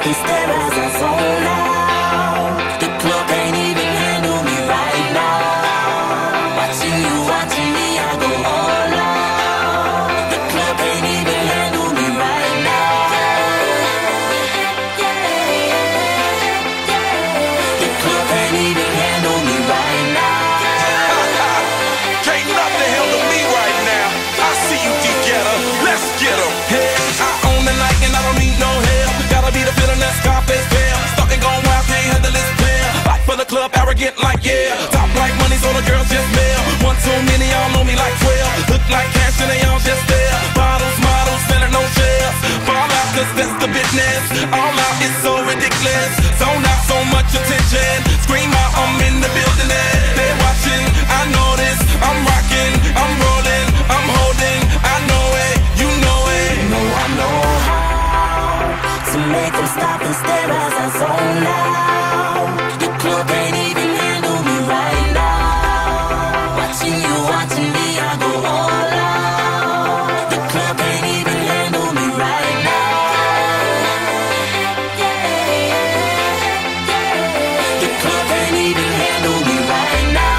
and stare as I zone out. The club can't even handle me right now. Watching you, watching me, I go all out. The club can't even handle me right now. The club can't even handle me right now. Can't nothing handle me right now. I see you, D-Getter. Let's get 'em. Hey, I own the night and I don't need no help. Gotta be the feeling that Scarface fell. Starting going wild, can't handle this pair. Fight for the club, arrogant like yeah. Top like money, so the girls just mail. One too many, y'all know me like 12. Look like cash and they all just there. Bottles, models, selling no shares. Fall out, cause that's the business. All out is so ridiculous. Zone out, so much attention. Scream out, I'm in the building and they're watching. I know this, I'm rocking, I'm rolling, I'm holding. I know it, you know it. You know I know how to make them stop and stare as I zone out. The club can't even handle me right now. Watching you, watching me, I go all out. The club can't even handle me right now. The club can't even handle me right now.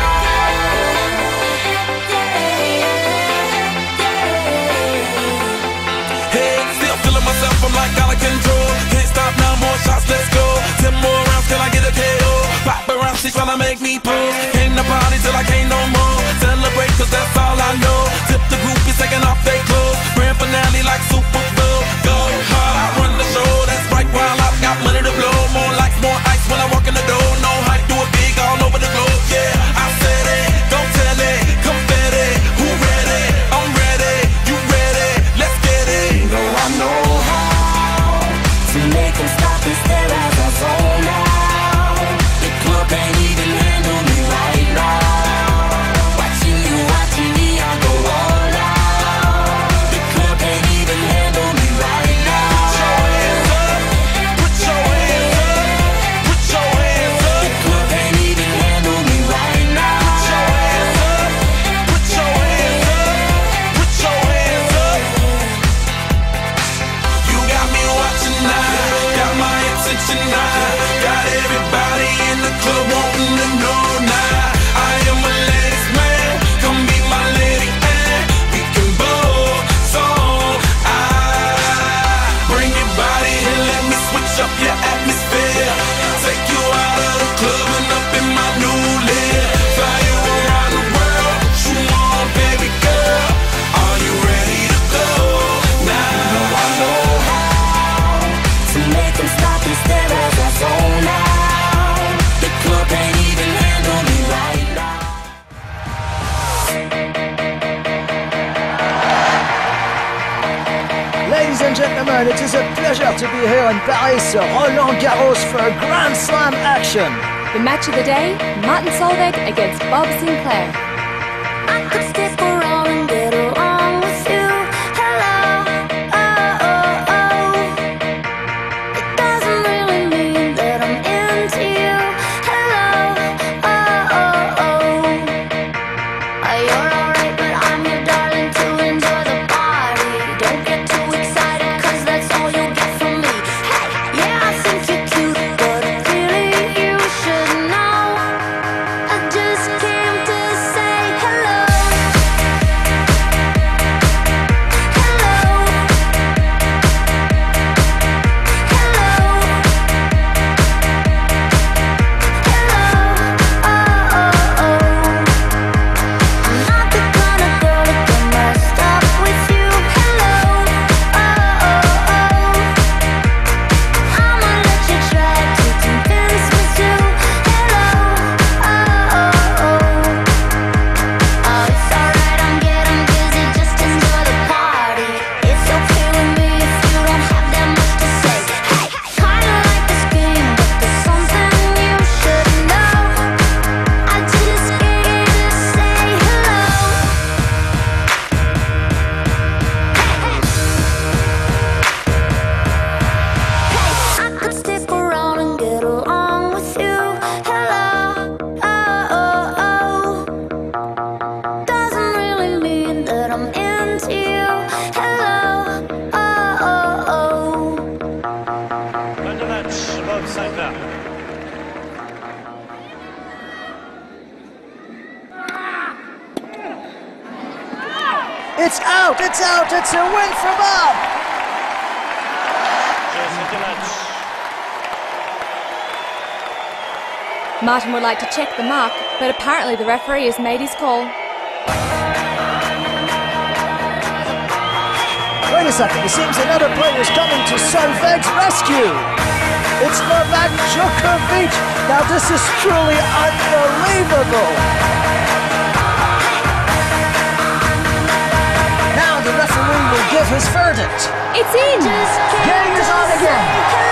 Hey, still feeling myself, I'm like out of control. Can't stop now, more shots, let's go. 10 more rounds till I get a KO. Pop around, she's tryna make me pull. Came to party till I can't no more. Celebrate cause that's all I know. Tip the groupies taking off their clothes. Grand finale like Super Bowl. Go hard, I run the show. That's right, while I've got money to blow. More lights, more ice when I walk in the door. No hype, do it big all over the globe. Yeah, I said it, go tell it. Confetti, who ready? I'm ready, you ready? Let's get it. You know I know how to make them stop and stare as I zone out. The club can't even handle me right now. Watching you, watching me, I go all out. The club can't even handle me right now. Put your hands up, put your hands up. The club can't even handle me right now. Put your hands up, put your hands up. You got me watching now, got my attention now. Got everybody in the club wanting to know now. I am a ladies man, come be my lady and we can both song. Bring your body and let me switch up your atmosphere. Take you out of the club and up in my new live. Fly you around the world, you on baby girl. Are you ready to go now? I know how to make them stop and stare as I zone out. The club can't even handle me right now. Ladies and gentlemen, it is a pleasure to be here in Paris, Roland Garros for a Grand Slam action. The match of the day, Martin Solveig against Bob Sinclair. I could stick around and get along with you. Hello, oh, oh, oh. It doesn't really mean that I'm into you. Hello, oh, oh, oh. You're alright, but I'm your darling to enjoy the party. Don't get too excited, cause that's all you'll get from me. Hey, yeah, I think you're cute, but really you should know. I just came to say hello. It's out, it's out, it's a win for Bob. Martin would like to check the mark, but apparently the referee has made his call. Wait a second, it seems another player is coming to Solveig's rescue. It's Novak Djokovic. Now this is truly unbelievable. Now the referee will give his verdict. It's in! Game is on again.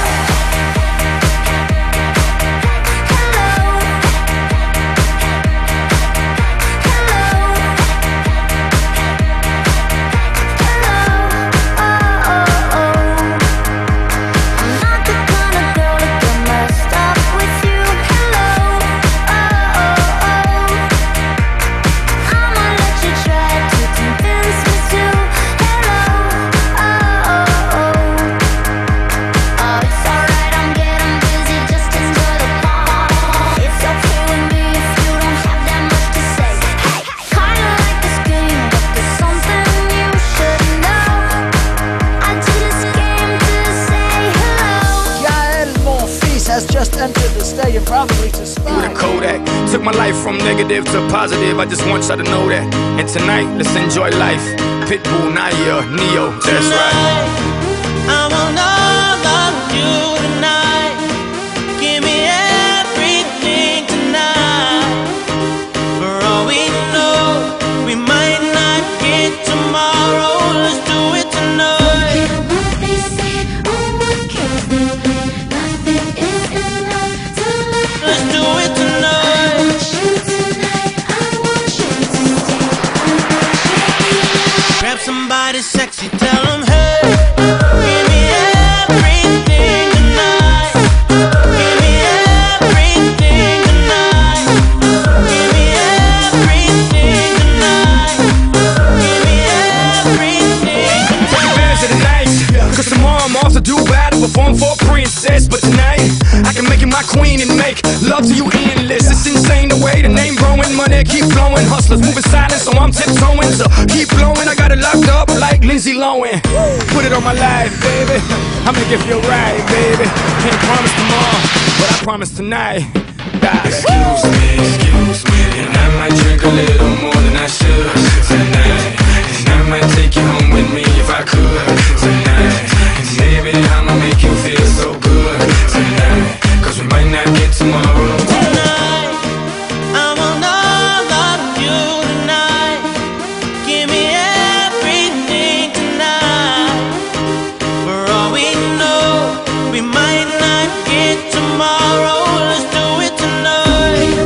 Has just entered the stadium, probably to spy. With a Kodak, took my life from negative to positive. I just want y'all to know that. And tonight, let's enjoy life. Pitbull, Naya, Neo, that's right. I want all of you tonight. Give me everything tonight. For all we know, we might not get tomorrow. Let's do it tonight. Somebody sexy, tell them, hey, give me everything tonight. Give me everything tonight. Give me everything tonight. Give me everything tonight. Take advantage of the night, cause tomorrow I'm off to Dubai to perform for a princess. But tonight, I can make you my queen and make love to you endless. It's insane the way the name growing, money keep flowing. Hustlers moving silent, so I'm tiptoeing. So keep blowing, I got it locked up like Lindsay Lohan. Put it on my life, baby. I make it feel right, baby. Can't promise tomorrow, but I promise tonight. Excuse me, and I might drink a little more than I should tonight. And I might take you home with me if I could tonight. And maybe I'ma make you feel so good tonight. Cause we might not get tomorrow. Tonight, I want all of you tonight. Give me everything tonight. For all we know, we might not get tomorrow. Let's do it tonight.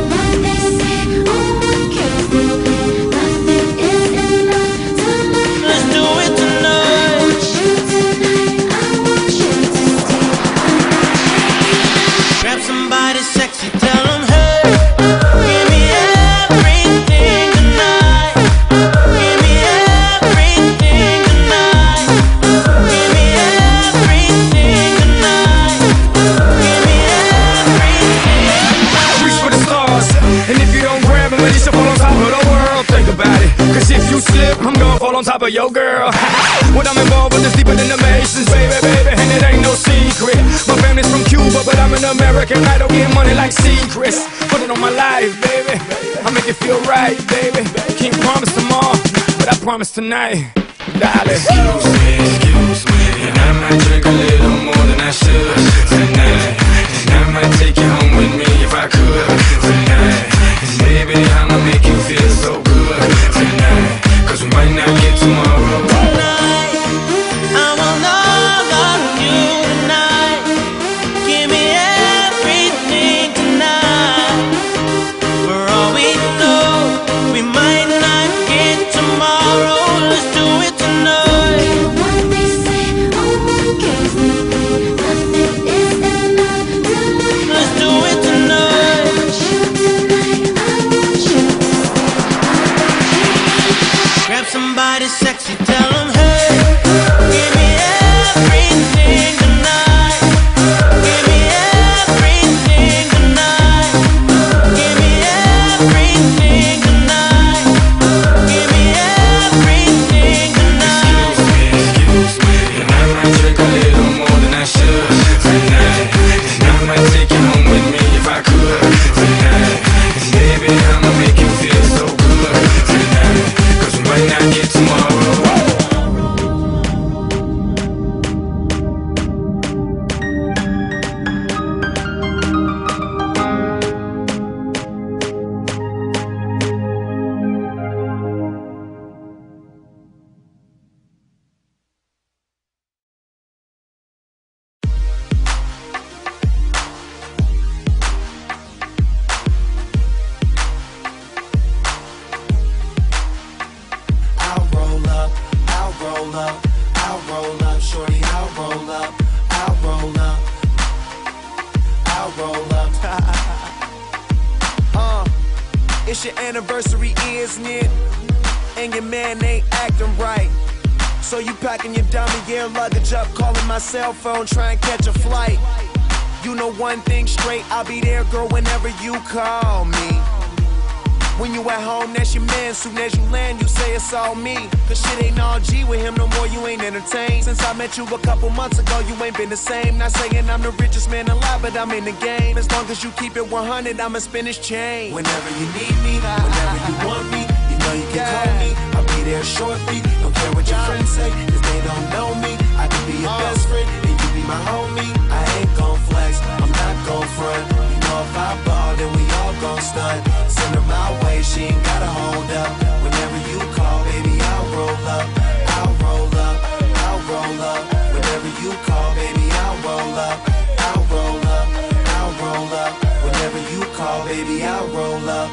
Let's do it tonight. Grab somebody sexy, tell them, hey, give me everything tonight. Give me everything tonight. Give me everything tonight. Give me everything. Reach for the stars, and if you don't grab them, you should fall on top of the world. Think about it, cause if you slip, I'm gonna fall on top of your girl. What I'm involved with is deeper than the Masons, baby, baby, and it ain't no secret. My family's from Cuba, but I'm an American. I don't get money like secrets. Put it on my life, baby. I make it feel right, baby. Can't promise tomorrow, but I promise tonight, darling. Excuse me, and I might drink a little more than I should tonight. And I might take you home with me if I could tonight. And maybe I'ma make you feel so good tonight. Cause we might not get tomorrow. Tonight, I want all of you tonight. Give me everything tonight. For all we know, we might not get tomorrow. Let's do it tonight. Let's do it. It's your anniversary, isn't it? And your man ain't acting right. So you packing your dummy gear luggage up, calling my cell phone, trying to catch a flight. You know one thing straight, I'll be there, girl, whenever you call me. When you at home, that's your man. Soon as you land, you say it's all me. Cause shit ain't all G with him no more, you ain't entertained. Since I met you a couple months ago, you ain't been the same. Not saying I'm the richest man alive, but I'm in the game. As long as you keep it 100, I'ma spin this chain. Whenever you need me, whenever you want me, you know you can call me. I'll be there shortly. Don't care what your friends say, cause they don't know me. I can be your best friend, and you be my homie. I ain't gon' flex, I'm not gon' front. You know if I ball, then we all gon' stunt. Send her my way, she ain't gotta hold up. Whenever you call, baby, I'll roll up. I'll roll up, I'll roll up. Whenever you call, baby, I'll roll up. I'll roll up, I'll roll up. Whenever you call, baby, I'll roll up.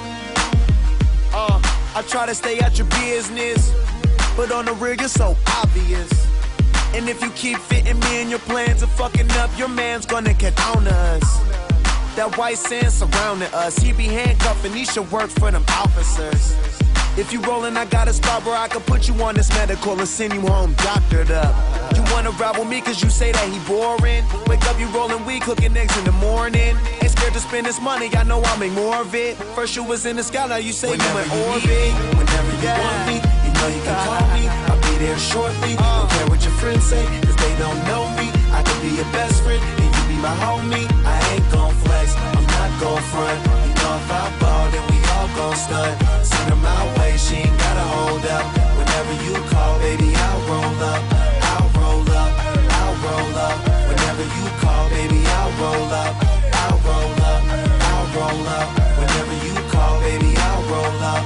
I try to stay out your business, but on the real, you're so obvious. And if you keep fitting me in your plans of fucking up, your man's gonna get on to us. That white sand surrounding us, he be handcuffing, he should work for them officers. If you rollin', I got a spot where I can put you on this medical and send you home doctored up. You wanna ride with me cause you say that he boring. Wake up, you rollin' weed, cooking eggs in the morning. Ain't scared to spend this money, I know I'll make more of it. First you was in the sky, now you say whenever you in orbit. Whenever you want me, you know you can call me. I'll be there shortly. Don't care what your friends say, cause they don't know me. I can be your best friend, and you be my homie. I ain't gon' flex, I'm not gon' front. You know if I ball, then we all gon' stunt. Send her my way, she ain't gotta hold up. Whenever you call, baby, I'll roll up. I'll roll up, I'll roll up. Whenever you call, baby, I'll roll up. I'll roll up, I'll roll up. Whenever you call, baby, I'll roll up.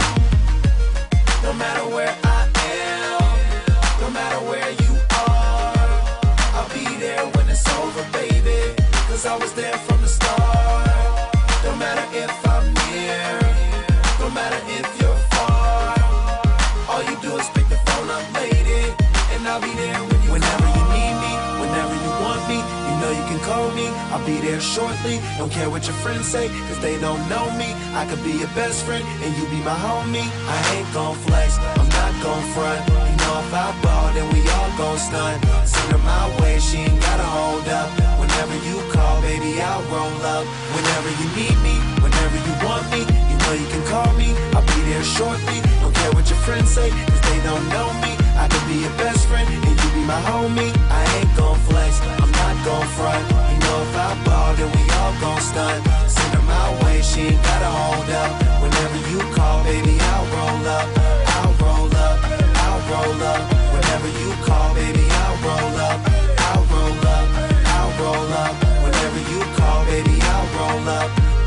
No matter where I am, no matter where you are, I'll be there when it's over, baby. Cause I was there from the start. No matter if I'm near, no matter if you're far, all you do is pick the phone up, lady, and I'll be there when you whenever you need me, whenever you want me, you know you can call me. I'll be there shortly. Don't care what your friends say, cause they don't know me. I could be your best friend, and you be my homie. I ain't gon' flex, I'm not gon' front. You know if I ball, then we all gon' stunt. Send her my way, she ain't gotta hold up. Whenever you call, baby, I'll roll up. Whenever you need me, whenever you want me, you know you can call me. I'll be there shortly. Don't care what your friends say, cause they don't know me. I could be your best friend, and you be my homie. I ain't gon' flex, I'm not gon' front. You know if I ball, then we all gon' stunt. Send her my way, she ain't gotta hold up. Whenever you call, baby, I'll roll up. I'll roll up, I'll roll up. Whenever you call, baby, I'll roll up. I'll roll up, I'll roll up. Whenever you call, baby, I'll roll up.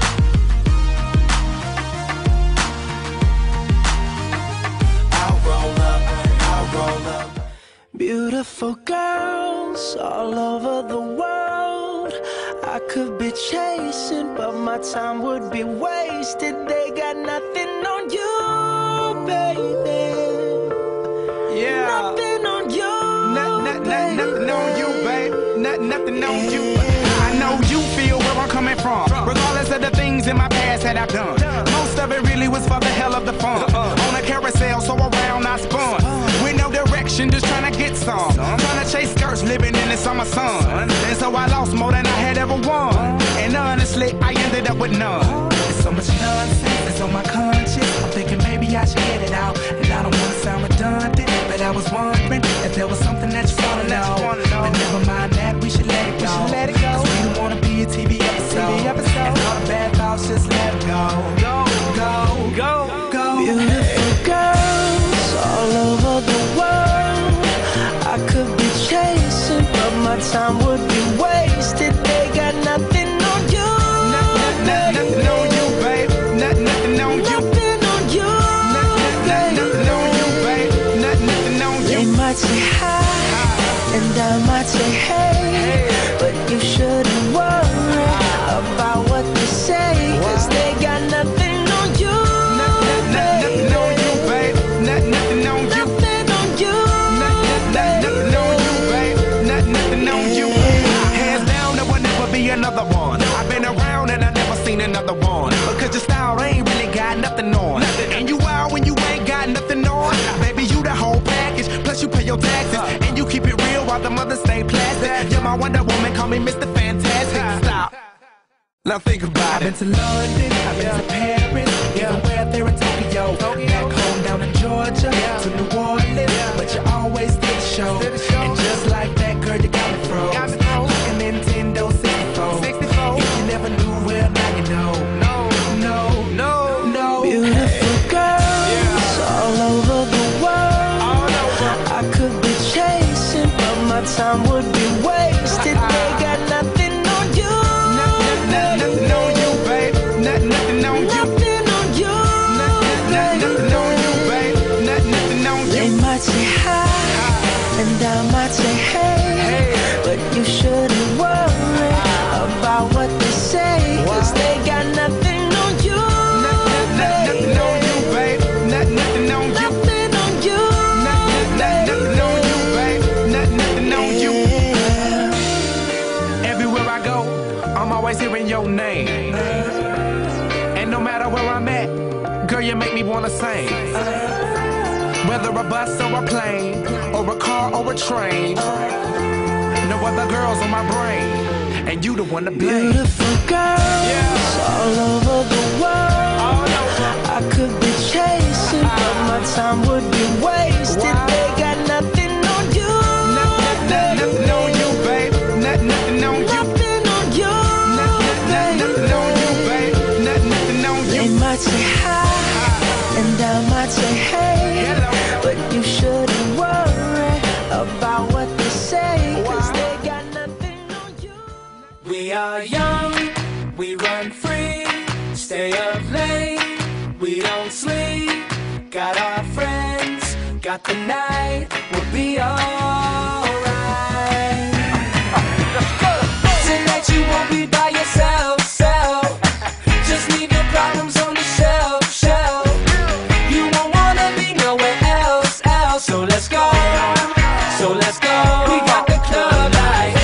I'll roll up, I'll roll up. Beautiful girls all over the world. I could be chasing, but my time would be wasted. They got nothing on you, baby. Yeah. Nothing on you. Nothing on you, babe. Nothing on you. I know you feel where I'm coming from, regardless of the things in my past that I've done. Most of it really was for the hell of the fun. On a carousel, so around I spun. With no direction, just trying to get some. Trying to chase skirts, living in the summer sun. And so I lost more than I had ever won. And honestly, I ended up with none. There's so much nonsense that's on my conscience. I'm thinking maybe I should get it out. And I don't want to sound redundant, but I was wondering if there was something that you wanna know. But never mind that, we should let it go. Cause we don't wanna be a TV episode. And all the bad thoughts, just let it go. Go, go, go, go. Beautiful girls all over the world. I could be chasing, but my time would be wasted. They got nothing on you. Nothing on you, babe. Nothing on you. Nothing on you. Nothing on you, babe. Nothing on you. They might say hi, and I might say hey, but you shouldn't worry about what they say, cause they got nothing on you. Nothing on you, babe. Nothing on you. Nothing on you. Nothing on you, babe. Nothing on you. Hands down, there will never be another one. I've been around and I never seen another one. Because your style ain't really got nothing your taxes. And you keep it real while the mothers stay plastic. You're my Wonder Woman, call me Mr. Fantastic. Stop. Now think about it. I've been to London, I've been to Paris, even where there in Tokyo. Back home down in Georgia, to New Orleans, but you always did the show. And just like that, girl, you got me froze. Like a Nintendo 64. If you never knew, well, now you know. No. Beautiful girls all over the world. I could be chasing, but my time would be wasted. They got nothing on you. Nothing on you, babe. Nothing on you. Nothing on you. Nothing on you, babe. Nothing on They you. might say hi, and I might say hey, but you shouldn't worry about what they say, 'cause they got nothing on you. Nothing on you, babe. Nothing on you. Nothing on you. Nothing on you, babe. Nothing on you. Everywhere I go, I'm always hearing your name. And no matter where I'm at, girl, you make me wanna sing. Whether a bus or a plane, or a car or a train, no other girls on my brain, and you the one to blame. Beautiful girls all over the world. I could be chasing, but my time would be wasted. They got nothing on you. Nothing on you, babe. Nothing on you. Nothing on you. Nothing on you, babe. Nothing on They you. might say hi, and I might say hey, but you shouldn't worry about what they say, 'cause they got nothing on you. We are young, we run free, stay up late, we don't sleep. Got our friends, got the night, we'll be alright. Tonight you won't be by yourself, just leave your problems on the shelf. You won't wanna be nowhere else. So let's go. We got the club light,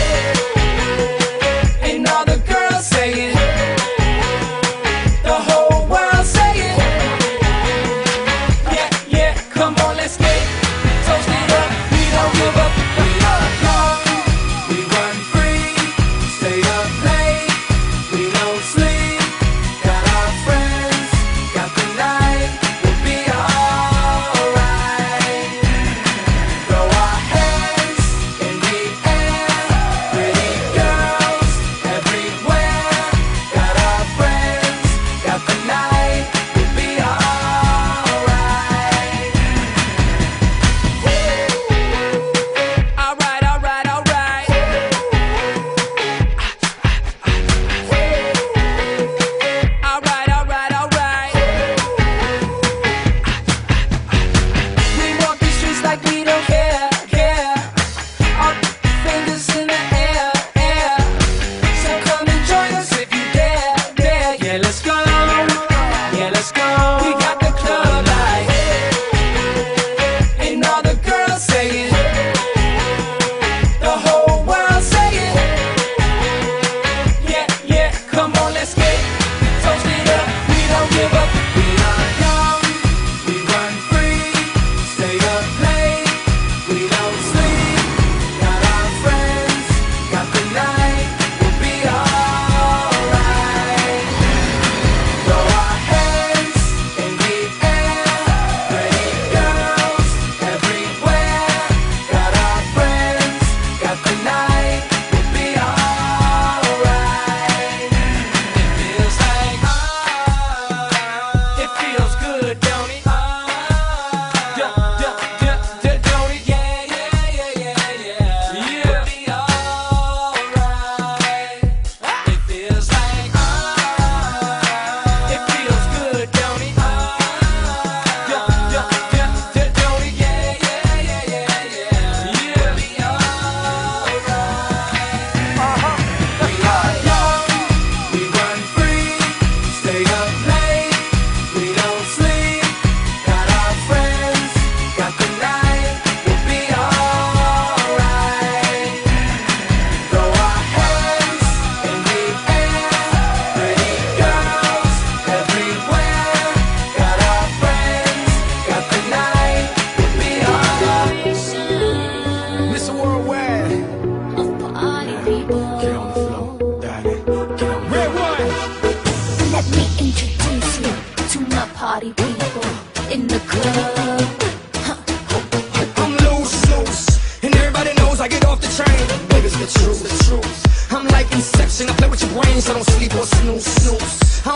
and all the girls saying, the whole world saying, yeah. Come on, let's get toasted up. We don't give up. We are young, we run free, stay up late, we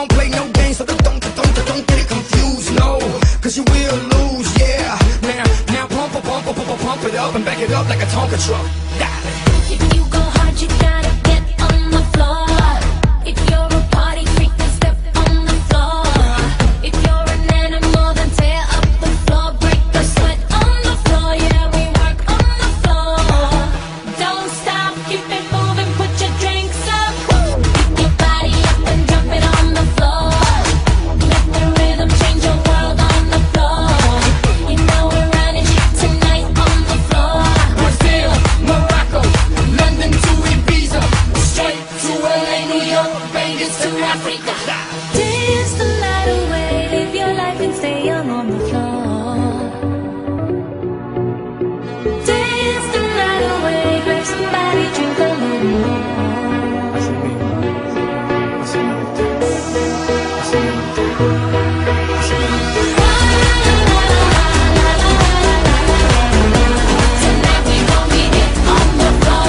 don't play no games, so don't get it confused, no, cause you will lose, yeah. Now pump it up and back it up like a Tonka truck. If you go hard, you gotta get on the floor. If you're a party freak, then step on the floor. If you're an animal, then tear up the floor. Break the sweat on the floor, yeah, we work on the floor. Don't stop, keep it moving, put your drinks up. Pick your body up and drop it on the floor. Let the rhythm change your world on the floor. You know we're running shit tonight on the floor. Brazil, Morocco, London to Ibiza, straight to LA, New York, Vegas to Africa. Dance the night away, live your life and stay young on the floor. Dance the night away, grab somebody, drink a little more. Tonight we gon' be it on the floor.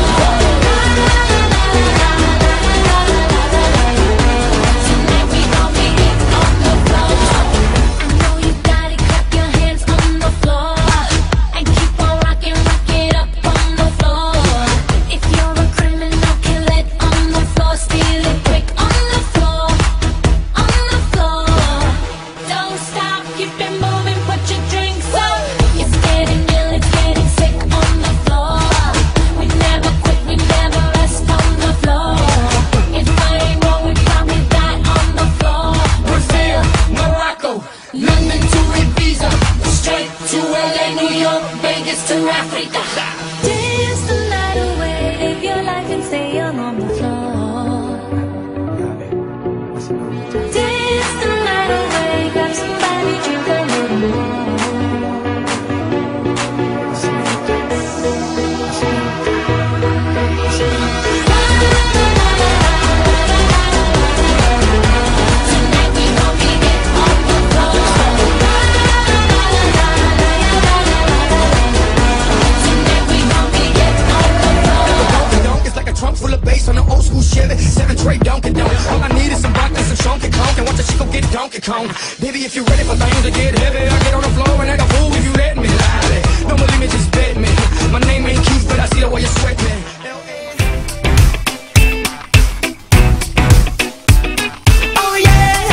Tonight we gon' be it on the floor. I know you got it, clap your hands on the floor. And keep on rocking, rock it up on the floor. If you're a criminal, kill it on the floor. Steal it quick on the floor. On the floor. Don't stop, keep it moving, put your drinks up. It's getting ill, it's getting sick on the floor. We never quit, we never rest on the floor. If I ain't wrong, we probably die on the floor. Brazil, Morocco, London to Ibiza, straight to LA, New York, Vegas to Africa. Dance the night away, live your life and stay young on the floor. Dance the night away, grab somebody, drink a little more. Tonight we gon' be it on the floor. Tonight we gon' be it on the floor. It's like a trunk full of bass on an old school Chevy, 7 tray Donkey Donk. All I need is some vodka, some Chunky Conk, and watch a chico get Donkey Kong. Baby, if you're ready for things to get heavy, I get on the floor and act a fool if you let me. Don't believe me, just bet me. My name ain't Keith, but I see the way you sweat me. Oh yeah.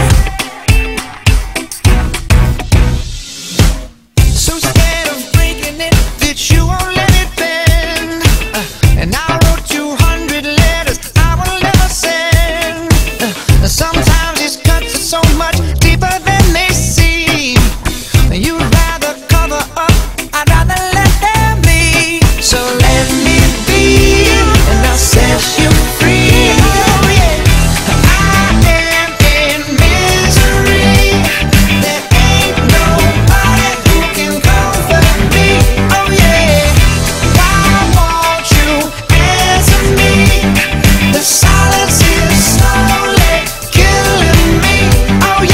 So scared of breaking it that you won't let it bend. And I wrote 200 letters I will never send. Sometimes these cuts are so much deeper than they seem. You'd rather cover up, I'd rather let them be. So let me be, and I'll set you free. Oh yeah. I am in misery. There ain't nobody who can comfort me. Oh yeah. Why won't you answer me? The silence is slowly killing me. Oh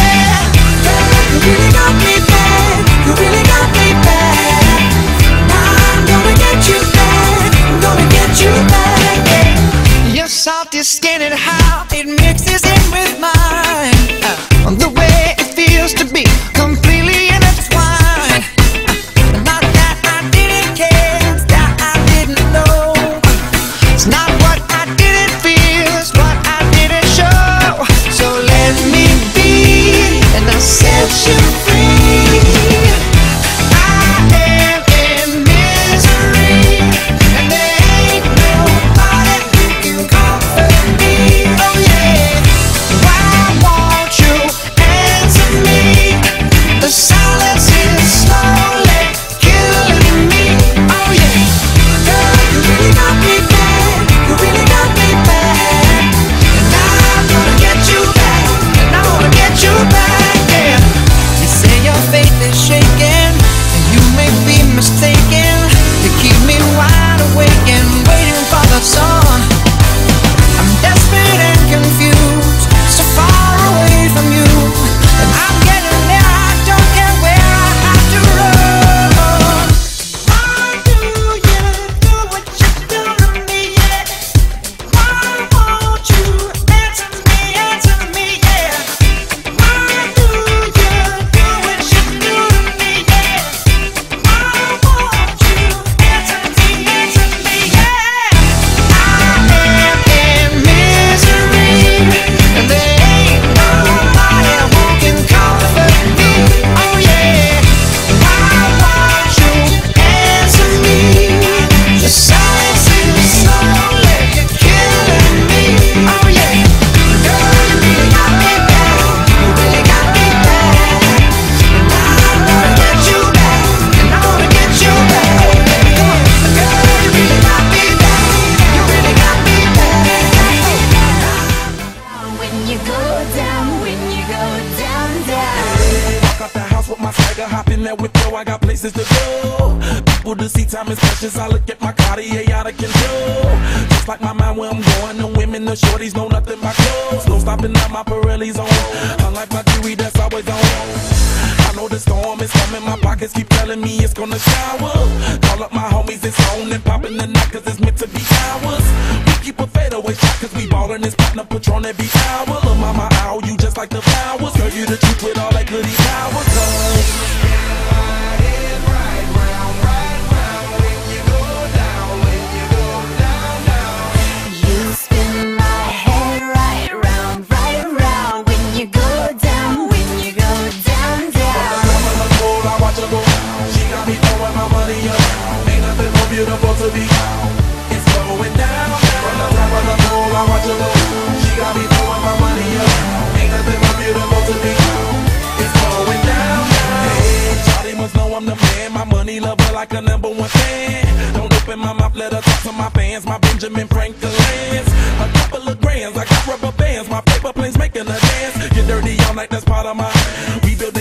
Walk out the house with my swagger, hop in that whip, yo, I got places to go. People to see, time is precious. I look at my Cartier out of control. Just like my mind where I'm going, the women, the shorties know nothing but clothes. No stopping at my Pirelli's on. Unlike my jewelry, that's always on. I know the storm is coming, my pockets keep telling me it's gonna shower. Call up my homies, it's on and popping the night, cause it's meant to be ours. We keep a fadeaway shot, cause we ballin' this platinum Patron every hour. Lil' mama, ow, you just like the flowers. Girl, you the truth with all that goody power, cause beautiful to be. It's going down. From the top of the pool, I watch her go. She got me throwing my money up. Ain't nothing more beautiful to be. It's going down. Hey, Charlie must know I'm the man. My money lover like a #1 fan. Don't open my mouth, let her talk to my fans. My Benjamin Franklin's. A couple of grands, I got rubber bands. My paper planes making a dance. Get dirty all night, that's part of my. We build